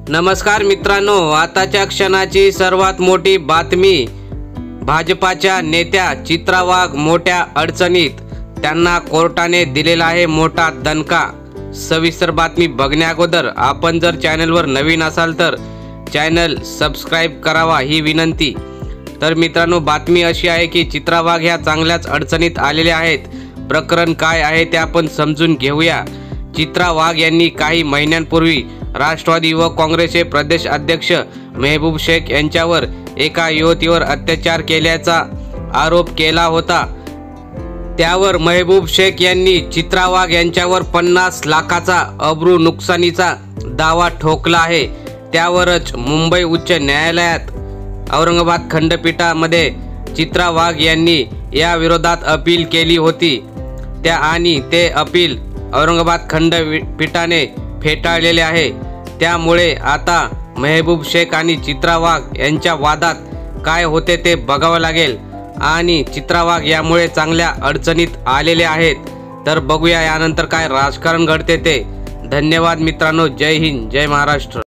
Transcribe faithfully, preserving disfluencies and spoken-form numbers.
नमस्कार मित्रांनो, आताच्या क्षणाची सर्वात मोठी बातमी। भाजपाच्या नेत्या चित्रा वाघ मोठ्या अडचणीत, त्यांना कोर्टाने दिलेला आहे मोठा दणका। सविस्तर बातमी बघण्याअगोदर आपण जर चॅनलवर नवीन असाल तर चॅनल सबस्क्राइब करावा ही विनंती। तर मित्रांनो, बातमी अशी आहे की चित्रा वाघ ह्या चांगल्याच अडचणीत आलेल्या आहेत। प्रकरण काय आहे ते आपण समजून घेऊया। चित्रा वाघ यांनी काही महिन्यांपूर्वी राष्ट्रवादी व काँग्रेसचे प्रदेश अध्यक्ष मेहबूब शेख यांच्यावर एका युवतीवर अत्याचार केल्याचा आरोप केला होता। त्यावर मेहबूब शेख यांनी चित्रा वाघ यांच्यावर पन्नास लाखाचा अब्रू नुकसानीचा दावा ठोकला आहे। त्यावरच मुंबई उच्च न्यायालयात औरंगाबाद खंडपीठामध्ये चित्रा वाघ यांनी या विरोधात अपील केली होती। त्या आणि ते अपील औरंगाबाद खंडपीठाने फेटाळलेले आहे। त्यामुळे आता मेहबूब शेख आणि चित्रा वाघ यांच्या वादात काय होते ते बघावं लागेल आणि चित्रा वाघ यामुळे चांगल्या अडचणीत आलेले आहेत। तर बघूया यानंतर काय राजकारण घडते ते। धन्यवाद मित्रांनो, जय हिंद, जय महाराष्ट्र।